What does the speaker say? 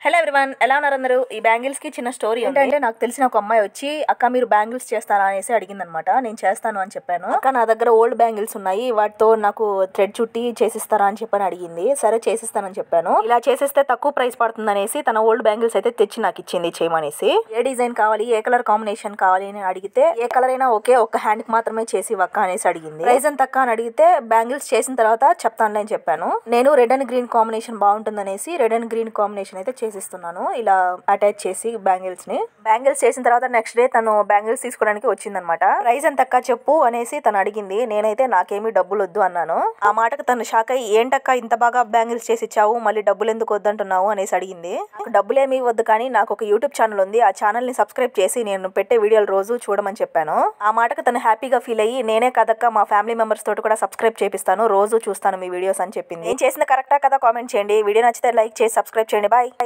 Hello everyone, ఎలా ఉన్నారు అందరూ? ఈ బ్యాంగిల్స్ కి చిన్న స్టోరీ ఏంటంటే, నాకు తెలిసిన ఒక అమ్మాయి వచ్చి అక్క మీరు బ్యాంగిల్స్ చేస్తారా అనేసి అడిగిందనమాట. నేను చేస్తాను అని చెప్పాను. అక్క నా దగ్గర ఓల్డ్ బ్యాంగిల్స్ ఉన్నాయి, వాటితో నాకు థ్రెడ్ చుట్టి చేసిస్తారా అని చెప్పని అడిగింది. సరే చేసిస్తానని చెప్పాను. ఇలా చేసేస్తే తక్కువ ప్రైస్ పడుతుంది అనేసి తన ఓల్డ్ బ్యాంగిల్స్ అయితే తెచ్చి నాకు ఇచ్చింది చేయమనేసి. ఏ డిజైన్ కావాలి, ఏ కలర్ కాంబినేషన్ కావాలి అని అడిగితే ఏ కలర్ అయినా ఓకే, ఒక హ్యాండ్ కి మాత్రమే చేసి ఇవ్వక్క అనేసి అడిగింది. ప్రైస్ ఎంత అక్క అని అడిగితే బ్యాంగిల్స్ చేసిన తర్వాత చెప్తానులే అని చెప్పాను. నేను రెడ్ అండ్ గ్రీన్ కాంబినేషన్ బాగుంటుంది అనేసి రెడ్ అండ్ గ్రీన్ కాంబినేషన్ అయితే చేసిస్తున్నాను. ఇలా అటాచ్ చేసి బ్యాంగిల్స్ చేసిన తర్వాత నెక్స్ట్ డే తను బ్యాంగిల్స్ తీసుకోవడానికి వచ్చిందనమాట. ప్రైస్ ఎంత అక్క చెప్పు అనేసి తను అడిగింది. నేనైతే నాకేమీ డబ్బులు వద్దు అన్నాను. ఆ మాటకు తను షాక్ అయ్యి ఏంటక్క ఇంత బాగా బ్యాంగిల్స్ చేసి ఇచ్చావు, మళ్ళీ డబ్బులు ఎందుకు వద్దంటున్నావు అనేసి అడిగింది. డబ్బులేమీ వద్దు, కానీ నాకు ఒక యూట్యూబ్ ఛానల్ ఉంది, ఆ ఛానల్ ని సబ్స్క్రైబ్ చేసి నేను పెట్టే వీడియోలు రోజు చూడమని చెప్పాను. ఆ మాటకు తను హ్యాపీగా ఫీల్ అయ్యి నేనే కదక్క మా ఫ్యామిలీ మెంబర్స్ తోటి కూడా సబ్స్క్రైబ్ చేపిస్తాను, రోజు చూస్తాను మీ వీడియోస్ అని చెప్పింది. నేను చేసిన కరెక్టా కదా కామెంట్ చేయండి. వీడియో నచ్చితే లైక్ చేసి సబ్స్క్రైబ్ చేయండి. బాయ్.